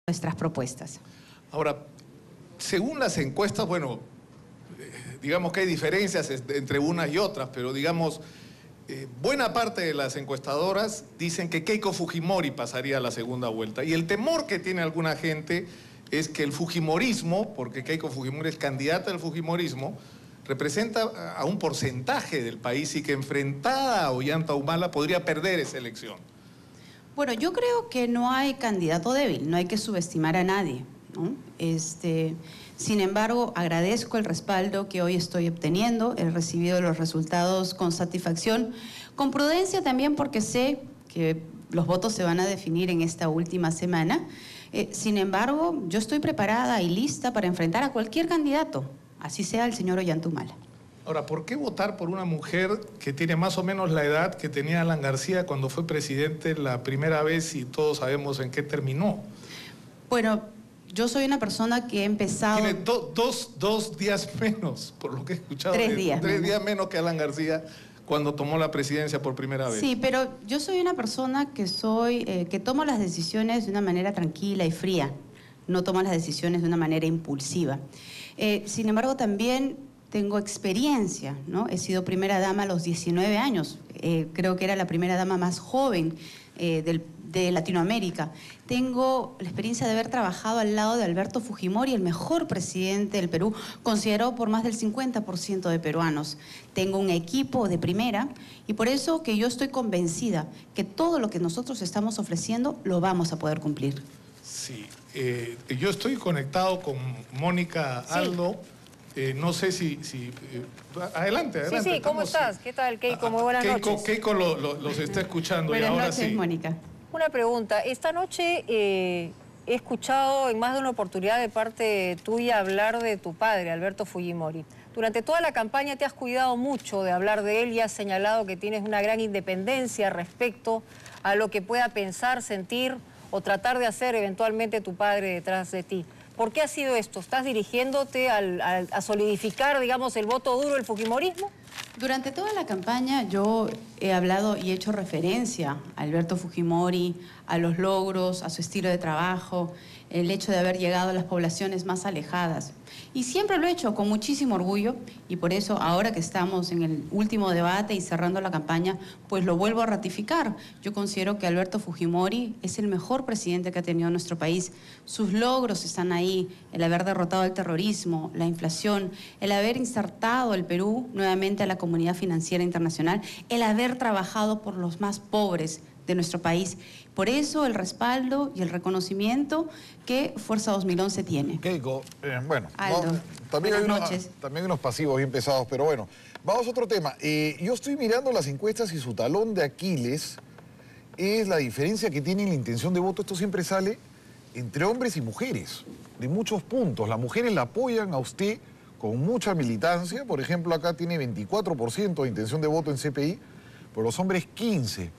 nuestras propuestas. Ahora, según las encuestas, bueno, digamos que hay diferencias entre unas y otras, pero digamos, buena parte de las encuestadoras dicen que Keiko Fujimori pasaría a la segunda vuelta. Y el temor que tiene alguna gente es que el fujimorismo, porque Keiko Fujimori es candidata del fujimorismo, representa a un porcentaje del país y que enfrentada a Ollanta Humala podría perder esa elección. Bueno, yo creo que no hay candidato débil, no hay que subestimar a nadie, ¿no? Sin embargo, agradezco el respaldo que hoy estoy obteniendo, he recibido los resultados con satisfacción, con prudencia también porque sé que los votos se van a definir en esta última semana. Sin embargo, yo estoy preparada y lista para enfrentar a cualquier candidato, así sea el señor Ollanta Humala. Ahora, ¿por qué votar por una mujer que tiene más o menos la edad que tenía Alan García cuando fue presidente la primera vez y todos sabemos en qué terminó? Bueno, yo soy una persona que he empezado... Tiene dos días menos, por lo que he escuchado. 3 días. 3 días menos que Alan García cuando tomó la presidencia por primera vez. Sí, pero yo soy una persona que tomo las decisiones de una manera tranquila y fría. No tomo las decisiones de una manera impulsiva. Sin embargo, también tengo experiencia, ¿no? He sido primera dama a los 19 años. Creo que era la primera dama más joven de Latinoamérica. Tengo la experiencia de haber trabajado al lado de Alberto Fujimori, el mejor presidente del Perú, considerado por más del 50% de peruanos. Tengo un equipo de primera y por eso que yo estoy convencida que todo lo que nosotros estamos ofreciendo lo vamos a poder cumplir. Sí, yo estoy conectado con Mónica Aldo. Sí. No sé si adelante. Sí, ¿cómo estás? ¿Qué tal, Keiko? Muy buenas noches. Keiko los está escuchando. Buenas y ahora noches, sí. Mónica. Una pregunta. Esta noche he escuchado en más de una oportunidad de parte tuya hablar de tu padre, Alberto Fujimori. Durante toda la campaña te has cuidado mucho de hablar de él y has señalado que tienes una gran independencia respecto a lo que pueda pensar, sentir o tratar de hacer eventualmente tu padre detrás de ti. ¿Por qué ha sido esto? ¿Estás dirigiéndote a solidificar, digamos, el voto duro del fujimorismo? Durante toda la campaña yo he hablado y he hecho referencia a Alberto Fujimori, a los logros, a su estilo de trabajo, el hecho de haber llegado a las poblaciones más alejadas. Y siempre lo he hecho con muchísimo orgullo y por eso ahora que estamos en el último debate y cerrando la campaña, pues lo vuelvo a ratificar. Yo considero que Alberto Fujimori es el mejor presidente que ha tenido nuestro país. Sus logros están ahí, el haber derrotado el terrorismo, la inflación, el haber insertado al Perú nuevamente a la comunidad financiera internacional, el haber trabajado por los más pobres de nuestro país. Por eso el respaldo y el reconocimiento que Fuerza 2011 tiene. Keiko, bueno, Aldo, también hay noches. también unos pasivos bien pesados, pero bueno, vamos a otro tema. Yo estoy mirando las encuestas y su talón de Aquiles es la diferencia que tiene en la intención de voto. Esto siempre sale entre hombres y mujeres, de muchos puntos. Las mujeres la apoyan a usted con mucha militancia. Por ejemplo, acá tiene 24% de intención de voto en CPI, pero los hombres 15%.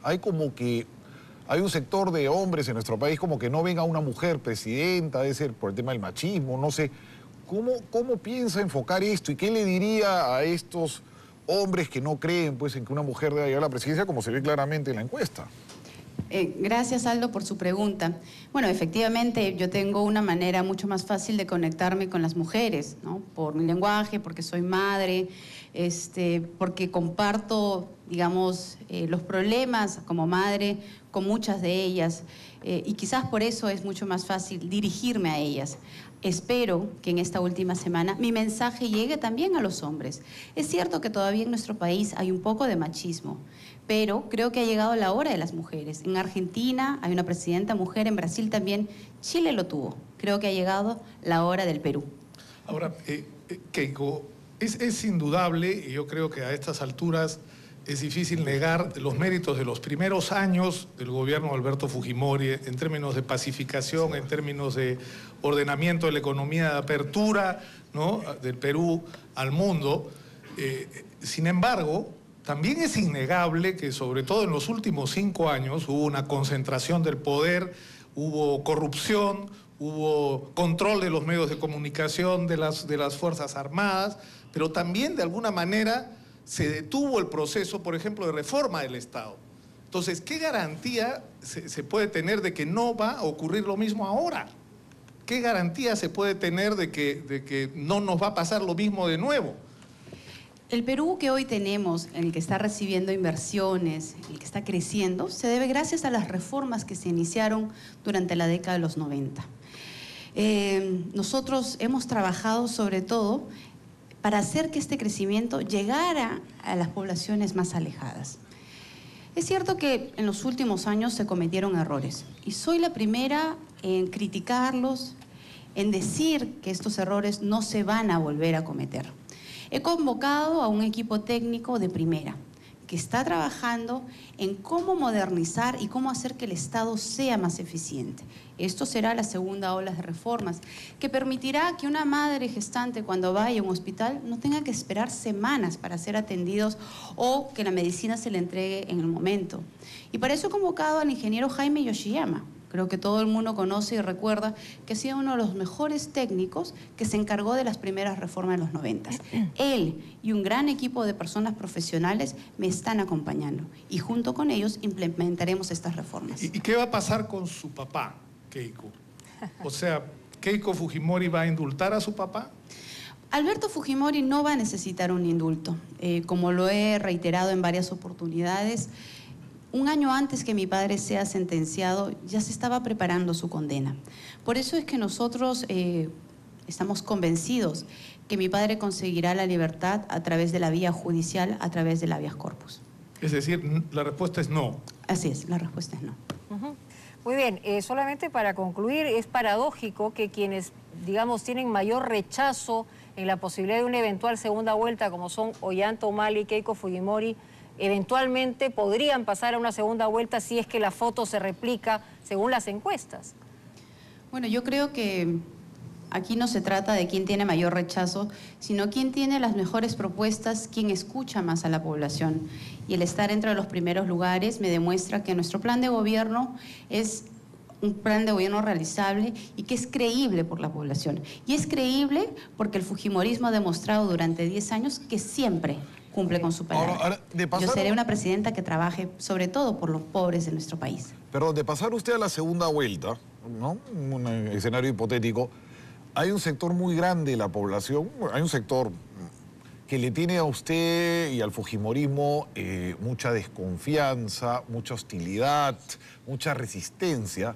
Hay un sector de hombres en nuestro país como que no ven a una mujer presidenta, debe ser por el tema del machismo, no sé. ¿Cómo piensa enfocar esto y qué le diría a estos hombres que no creen pues, en que una mujer deba llegar a la presidencia, como se ve claramente en la encuesta? Gracias, Aldo, por su pregunta. Bueno, efectivamente, yo tengo una manera mucho más fácil de conectarme con las mujeres, ¿no? Por mi lenguaje, porque soy madre, porque comparto, digamos, los problemas como madre con muchas de ellas, y quizás por eso es mucho más fácil dirigirme a ellas. Espero que en esta última semana mi mensaje llegue también a los hombres. Es cierto que todavía en nuestro país hay un poco de machismo, pero creo que ha llegado la hora de las mujeres. En Argentina hay una presidenta mujer, en Brasil también, Chile lo tuvo. Creo que ha llegado la hora del Perú. Ahora, Keiko, es indudable, y yo creo que a estas alturas es difícil negar los méritos de los primeros años del gobierno de Alberto Fujimori en términos de pacificación, en términos de ordenamiento de la economía, de apertura, ¿no?, del Perú al mundo. Sin embargo, también es innegable que sobre todo en los últimos 5 años hubo una concentración del poder, hubo corrupción, hubo control de los medios de comunicación de las Fuerzas Armadas, pero también de alguna manera se detuvo el proceso, por ejemplo, de reforma del Estado. Entonces, ¿qué garantía se puede tener de que no va a ocurrir lo mismo ahora? ¿qué garantía se puede tener de que no nos va a pasar lo mismo de nuevo? El Perú que hoy tenemos, en el que está recibiendo inversiones, el que está creciendo, se debe gracias a las reformas que se iniciaron durante la década de los 90. Nosotros hemos trabajado sobre todo para hacer que este crecimiento llegara a las poblaciones más alejadas. Es cierto que en los últimos años se cometieron errores y soy la primera en criticarlos, en decir que estos errores no se van a volver a cometer. He convocado a un equipo técnico de primera que está trabajando en cómo modernizar y cómo hacer que el Estado sea más eficiente. Esto será la segunda ola de reformas que permitirá que una madre gestante cuando vaya a un hospital no tenga que esperar semanas para ser atendidos o que la medicina se le entregue en el momento. Y para eso he convocado al ingeniero Jaime Yoshiyama. Creo que todo el mundo conoce y recuerda que ha sido uno de los mejores técnicos que se encargó de las primeras reformas de los 90. Él y un gran equipo de personas profesionales me están acompañando y junto con ellos implementaremos estas reformas. ¿Y qué va a pasar con su papá, Keiko? O sea, ¿Keiko Fujimori va a indultar a su papá? Alberto Fujimori no va a necesitar un indulto. Como lo he reiterado en varias oportunidades, un año antes que mi padre sea sentenciado, ya se estaba preparando su condena. Por eso es que nosotros estamos convencidos que mi padre conseguirá la libertad a través de la vía judicial, a través del habeas corpus. Es decir, la respuesta es no. Así es, la respuesta es no. Muy bien, solamente para concluir, es paradójico que quienes, digamos, tienen mayor rechazo en la posibilidad de una eventual segunda vuelta, como son Ollanta Humala y Keiko Fujimori, eventualmente podrían pasar a una segunda vuelta si es que la foto se replica según las encuestas. Bueno, yo creo que aquí no se trata de quién tiene mayor rechazo, sino quién tiene las mejores propuestas, quién escucha más a la población. Y el estar entre los primeros lugares me demuestra que nuestro plan de gobierno es un plan de gobierno realizable y que es creíble por la población. Y es creíble porque el fujimorismo ha demostrado durante 10 años que siempre cumple con su palabra. Yo seré una presidenta que trabaje sobre todo por los pobres de nuestro país. Perdón, de pasar usted a la segunda vuelta, ¿no? Un escenario hipotético, hay un sector muy grande de la población, hay un sector que le tiene a usted y al fujimorismo mucha desconfianza, mucha hostilidad, mucha resistencia,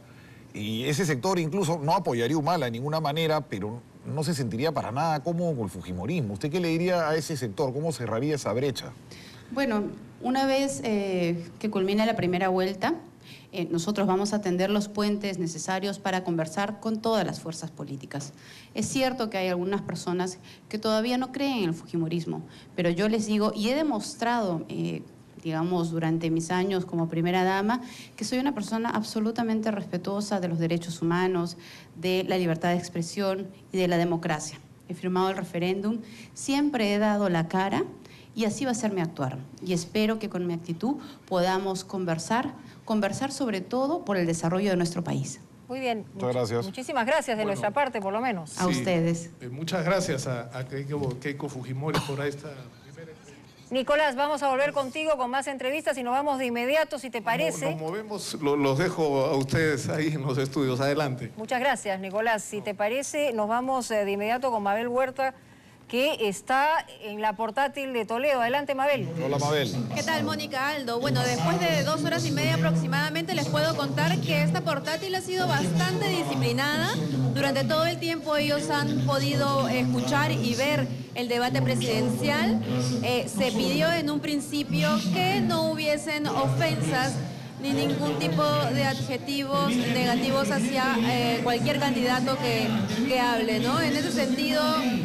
y ese sector incluso no apoyaría a Humala de ninguna manera, pero no se sentiría para nada cómodo con el fujimorismo. ¿Usted qué le diría a ese sector? ¿Cómo cerraría esa brecha? Bueno, una vez que culmine la primera vuelta, nosotros vamos a tender los puentes necesarios para conversar con todas las fuerzas políticas. Es cierto que hay algunas personas que todavía no creen en el fujimorismo, pero yo les digo, y he demostrado digamos, durante mis años como primera dama, que soy una persona absolutamente respetuosa de los derechos humanos, de la libertad de expresión y de la democracia. He firmado el referéndum, siempre he dado la cara y así va a ser mi actuar. Y espero que con mi actitud podamos conversar sobre todo por el desarrollo de nuestro país. Muy bien. Muchas gracias. Muchísimas gracias de nuestra parte, por lo menos. A ustedes. Muchas gracias a Keiko Fujimori por esta primera entrevista. Nicolás, vamos a volver contigo con más entrevistas y nos vamos de inmediato, si te parece. Nos movemos, los dejo a ustedes ahí en los estudios. Adelante. Muchas gracias, Nicolás. Si te parece, nos vamos de inmediato con Mabel Huerta, que está en la portátil de Toledo. Adelante, Mabel. Hola, Mabel. ¿Qué tal, Mónica, Aldo? Bueno, después de 2 horas y media aproximadamente les puedo contar que esta portátil ha sido bastante disciplinada. Durante todo el tiempo ellos han podido escuchar y ver el debate presidencial. Se pidió en un principio que no hubiesen ofensas ni ningún tipo de adjetivos negativos hacia cualquier candidato que hable, ¿no? En ese sentido,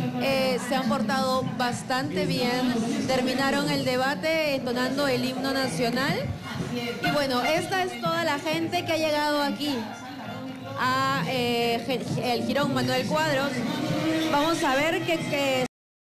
se han portado bastante bien, terminaron el debate entonando el himno nacional. Y bueno, esta es toda la gente que ha llegado aquí a el Jirón Manuel Cuadros. Vamos a ver que